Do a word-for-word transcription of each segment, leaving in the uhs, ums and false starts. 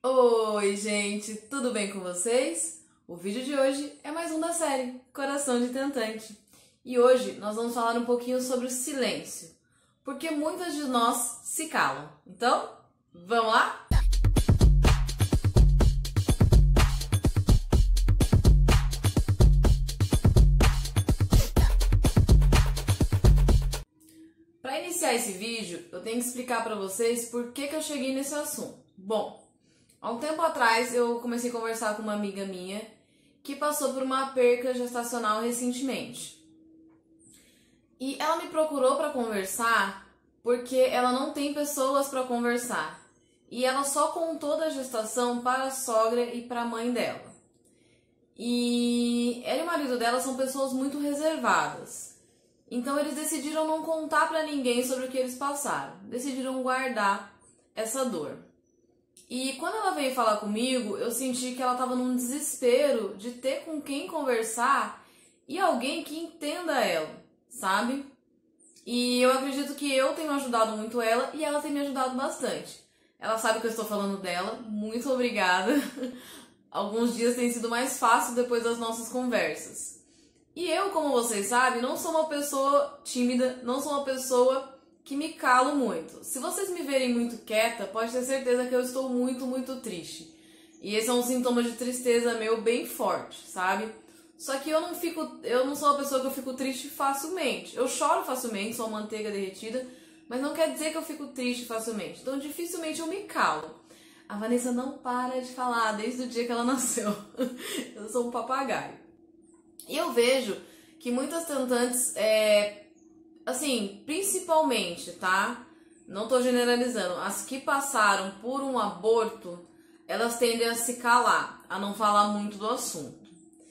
Oi, gente, tudo bem com vocês? O vídeo de hoje é mais um da série Coração de Tentante. E hoje nós vamos falar um pouquinho sobre o silêncio, porque muitas de nós se calam. Então, vamos lá? Para iniciar esse vídeo, eu tenho que explicar para vocês por que que eu cheguei nesse assunto. Bom, há um tempo atrás eu comecei a conversar com uma amiga minha que passou por uma perca gestacional recentemente. E ela me procurou para conversar porque ela não tem pessoas para conversar. E ela só contou da gestação para a sogra e para a mãe dela. E ela e o marido dela são pessoas muito reservadas. Então eles decidiram não contar para ninguém sobre o que eles passaram. Decidiram guardar essa dor. E quando ela veio falar comigo, eu senti que ela estava num desespero de ter com quem conversar e alguém que entenda ela, sabe? E eu acredito que eu tenho ajudado muito ela e ela tem me ajudado bastante. Ela sabe que eu estou falando dela, muito obrigada. Alguns dias tem sido mais fácil depois das nossas conversas. E eu, como vocês sabem, não sou uma pessoa tímida, não sou uma pessoa que me calo muito. Se vocês me verem muito quieta, pode ter certeza que eu estou muito, muito triste. E esse é um sintoma de tristeza meu bem forte, sabe? Só que eu não fico, eu não sou uma pessoa que eu fico triste facilmente. Eu choro facilmente, sou uma manteiga derretida, mas não quer dizer que eu fico triste facilmente. Então dificilmente eu me calo. A Vanessa não para de falar desde o dia que ela nasceu. Eu sou um papagaio. E eu vejo que muitas tentantes, é, assim, principalmente, tá? Não tô generalizando. As que passaram por um aborto, elas tendem a se calar, a não falar muito do assunto.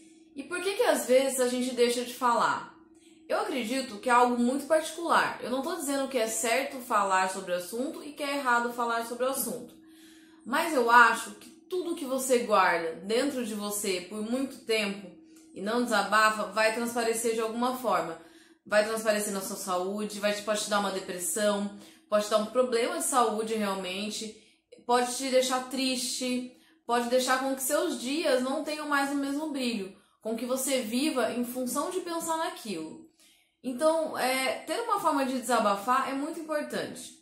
E por que que às vezes a gente deixa de falar? Eu acredito que é algo muito particular. Eu não tô dizendo que é certo falar sobre o assunto e que é errado falar sobre o assunto. Mas eu acho que tudo que você guarda dentro de você por muito tempo e não desabafa, vai transparecer de alguma forma. Vai transparecer na sua saúde, vai te, pode te dar uma depressão, pode te dar um problema de saúde realmente, pode te deixar triste, pode deixar com que seus dias não tenham mais o mesmo brilho, com que você viva em função de pensar naquilo. Então, é, ter uma forma de desabafar é muito importante.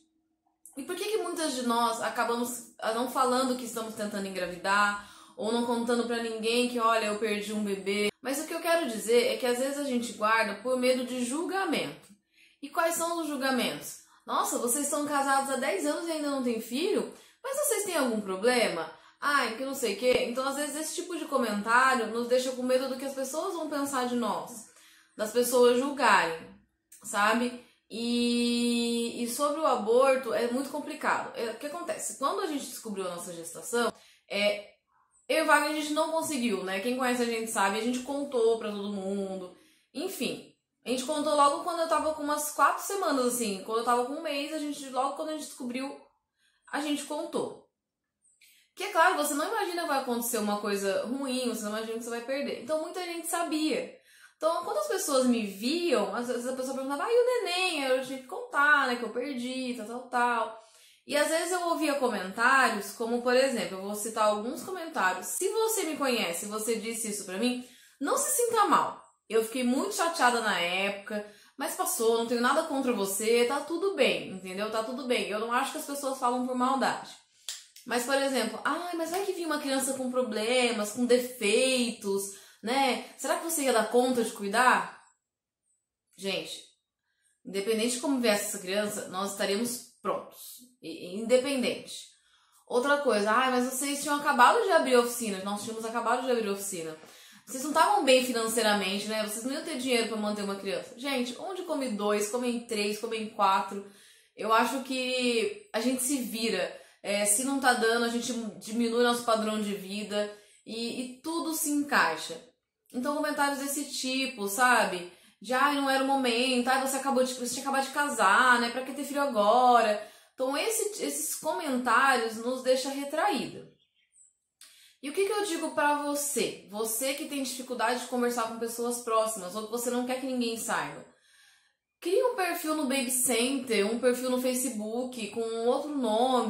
E por que que muitas de nós acabamos não falando que estamos tentando engravidar, ou não contando pra ninguém que, olha, eu perdi um bebê? Mas o que eu quero dizer é que às vezes a gente guarda por medo de julgamento. E quais são os julgamentos? Nossa, vocês estão casados há dez anos e ainda não têm filho? Mas vocês têm algum problema? Ai, que não sei o quê. Então, às vezes, esse tipo de comentário nos deixa com medo do que as pessoas vão pensar de nós. Das pessoas julgarem, sabe? E, e sobre o aborto é muito complicado. É, o que acontece? Quando a gente descobriu a nossa gestação, é... eu e o Wagner, a gente não conseguiu, né? Quem conhece a gente sabe, a gente contou pra todo mundo. Enfim, a gente contou logo quando eu tava com umas quatro semanas, assim. Quando eu tava com um mês, a gente, logo quando a gente descobriu, a gente contou. Que é claro, você não imagina que vai acontecer uma coisa ruim, você não imagina que você vai perder. Então muita gente sabia. Então quando as pessoas me viam, às vezes a pessoa perguntava, ah, e o neném? Eu tinha que contar, né? Que eu perdi, tal, tal, tal. E às vezes eu ouvia comentários, como por exemplo, eu vou citar alguns comentários. Se você me conhece e você disse isso pra mim, não se sinta mal. Eu fiquei muito chateada na época, mas passou, não tenho nada contra você, tá tudo bem, entendeu? Tá tudo bem. Eu não acho que as pessoas falam por maldade. Mas, por exemplo, ah, mas vai que vir uma criança com problemas, com defeitos, né? Será que você ia dar conta de cuidar? Gente, independente de como viesse essa criança, nós estaríamos prontos, independente. Outra coisa, ah, mas vocês tinham acabado de abrir oficina, nós tínhamos acabado de abrir oficina. Vocês não estavam bem financeiramente, né? Vocês não iam ter dinheiro para manter uma criança. Gente, onde come dois, comem três, comem quatro. Eu acho que a gente se vira. É, se não tá dando, a gente diminui nosso padrão de vida e, e tudo se encaixa. Então, comentários desse tipo, sabe? De, ai, não era o momento, ai, você acabou de, você tinha acabado de casar, né? Pra que ter filho agora? Então, esse, esses comentários nos deixam retraída. E o que, que eu digo pra você? Você que tem dificuldade de conversar com pessoas próximas, ou que você não quer que ninguém saiba. Cria um perfil no Baby Center, um perfil no Facebook com outro nome,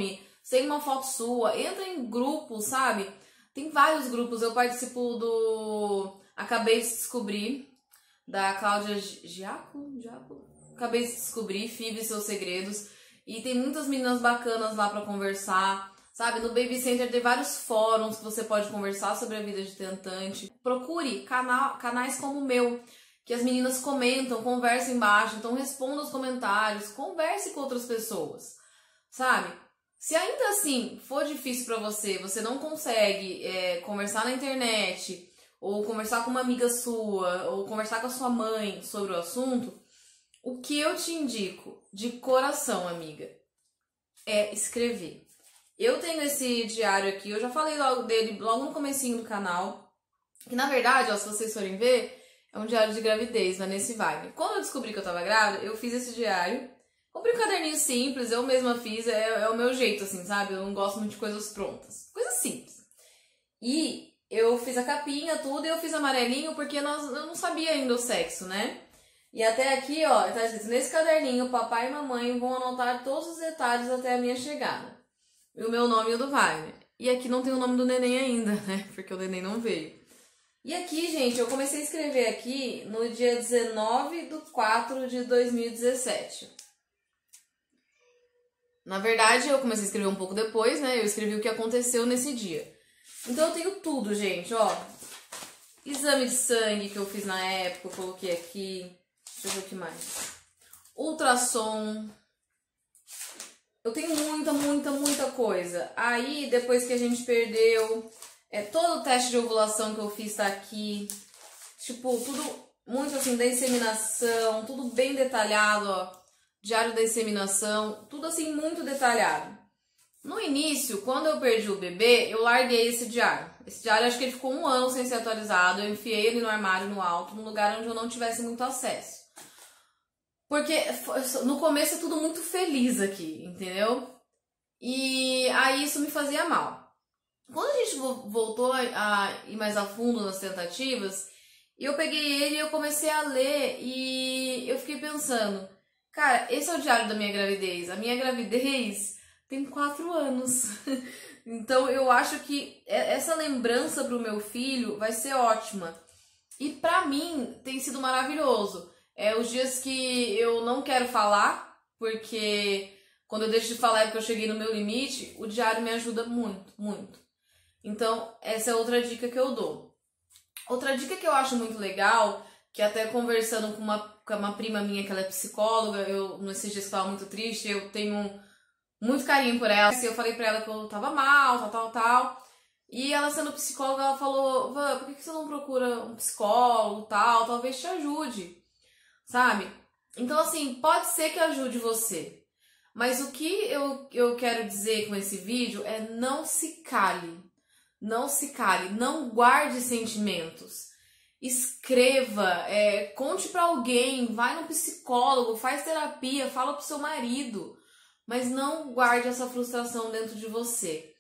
sem uma foto sua, entra em grupos, sabe? Tem vários grupos, eu participo do Acabei de Descobrir, da Cláudia Giaco, Giaco? Acabei de Descobrir, Five e Seus Segredos, e tem muitas meninas bacanas lá pra conversar, sabe? No Baby Center tem vários fóruns que você pode conversar sobre a vida de tentante. Procure canal, canais como o meu, que as meninas comentam, conversam embaixo, então responda os comentários, converse com outras pessoas, sabe? Se ainda assim for difícil pra você, você não consegue é, conversar na internet, ou conversar com uma amiga sua, ou conversar com a sua mãe sobre o assunto, o que eu te indico, de coração, amiga, é escrever. Eu tenho esse diário aqui, eu já falei logo dele logo no comecinho do canal, que na verdade, ó, se vocês forem ver, é um diário de gravidez, mas nesse vibe. Quando eu descobri que eu tava grávida, eu fiz esse diário, comprei um caderninho simples, eu mesma fiz, é, é o meu jeito, assim, sabe? Eu não gosto muito de coisas prontas, coisas simples. E eu fiz a capinha, tudo, e eu fiz amarelinho porque nós, eu não sabia ainda o sexo, né? E até aqui, ó, tá escrito, nesse caderninho, papai e mamãe vão anotar todos os detalhes até a minha chegada. E o meu nome e o do Wagner. E aqui não tem o nome do neném ainda, né? Porque o neném não veio. E aqui, gente, eu comecei a escrever aqui no dia dezenove de quatro de dois mil e dezessete. Na verdade, eu comecei a escrever um pouco depois, né? Eu escrevi o que aconteceu nesse dia. Então eu tenho tudo, gente, ó. Exame de sangue que eu fiz na época, eu coloquei aqui. Deixa eu ver o que mais. Ultrassom. Eu tenho muita, muita, muita coisa. Aí, depois que a gente perdeu, é, todo o teste de ovulação que eu fiz tá aqui. Tipo, tudo muito assim, da inseminação, tudo bem detalhado, ó. Diário da inseminação, tudo assim, muito detalhado. No início, quando eu perdi o bebê, eu larguei esse diário. Esse diário, acho que ele ficou um ano sem ser atualizado. Eu enfiei ele no armário, no alto, num lugar onde eu não tivesse muito acesso. Porque no começo é tudo muito feliz aqui, entendeu? E aí isso me fazia mal. Quando a gente voltou a ir mais a fundo nas tentativas, eu peguei ele e eu comecei a ler e eu fiquei pensando, cara, esse é o diário da minha gravidez. A minha gravidez tem quatro anos. Então eu acho que essa lembrança pro meu filho vai ser ótima. E pra mim tem sido maravilhoso. É os dias que eu não quero falar, porque quando eu deixo de falar é porque eu cheguei no meu limite, o diário me ajuda muito, muito. Então, essa é outra dica que eu dou. Outra dica que eu acho muito legal, que até conversando com uma, com uma prima minha, que ela é psicóloga, eu, nesses dias que eu tava muito triste, eu tenho muito carinho por ela. Eu falei pra ela que eu tava mal, tal, tal, tal. E ela, sendo psicóloga, ela falou, Vã, por que você não procura um psicólogo, tal, talvez te ajude. Sabe? Então, assim, pode ser que ajude você. Mas o que eu, eu quero dizer com esse vídeo é não se cale. Não se cale. Não guarde sentimentos. Escreva, é, conte pra alguém, vai no psicólogo, faz terapia, fala pro seu marido. Mas não guarde essa frustração dentro de você.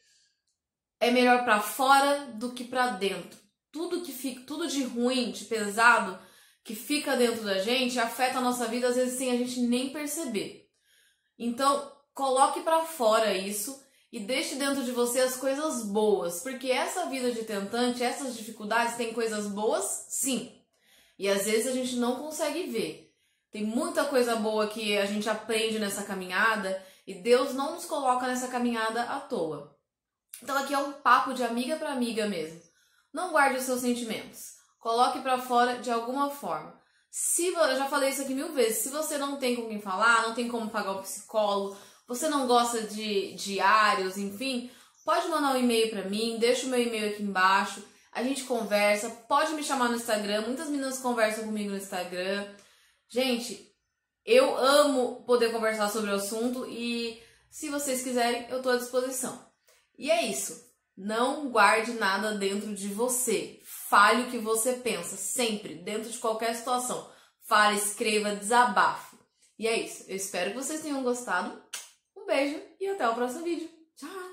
É melhor pra fora do que pra dentro. Tudo que fica, tudo de ruim, de pesado, que fica dentro da gente, afeta a nossa vida, às vezes sem a gente nem perceber. Então, coloque pra fora isso e deixe dentro de você as coisas boas, porque essa vida de tentante, essas dificuldades, tem coisas boas, sim. E às vezes a gente não consegue ver. Tem muita coisa boa que a gente aprende nessa caminhada e Deus não nos coloca nessa caminhada à toa. Então aqui é um papo de amiga pra amiga mesmo. Não guarde os seus sentimentos. Coloque pra fora de alguma forma. Se, eu já falei isso aqui mil vezes, se você não tem com quem falar, não tem como pagar um psicólogo, você não gosta de diários, enfim, pode mandar um e-mail pra mim, deixa o meu e-mail aqui embaixo, a gente conversa, pode me chamar no Instagram, muitas meninas conversam comigo no Instagram. Gente, eu amo poder conversar sobre o assunto e se vocês quiserem, eu tô à disposição. E é isso. Não guarde nada dentro de você. Fale o que você pensa, sempre, dentro de qualquer situação. Fale, escreva, desabafe. E é isso. Eu espero que vocês tenham gostado. Um beijo e até o próximo vídeo. Tchau!